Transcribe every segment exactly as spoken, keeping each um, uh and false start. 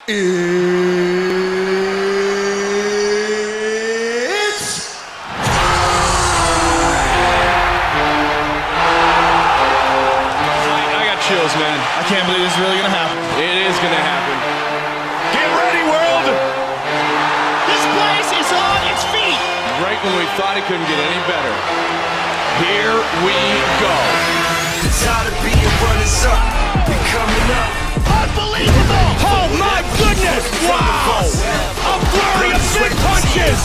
It's I got chills, man. I can't believe this is really gonna happen. It is gonna happen. Get ready, world! This place is on its feet. Right when we thought it couldn't get any better. Here we go. Tired of being runners up. We coming up. Unbelievable. Oh my goodness! Wow! A flurry of big punches!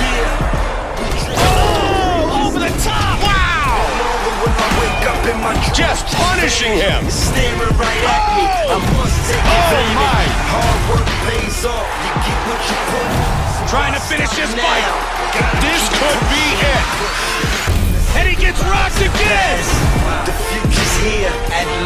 Oh, over the top. Wow. When I wake up in my Just punishing him! staring right at me. I must take Oh, advantage. my. Hard work pays off. You get what you put in. Trying to finish this fight. Gotta This keep could be it. And he gets rocked again! The future's here at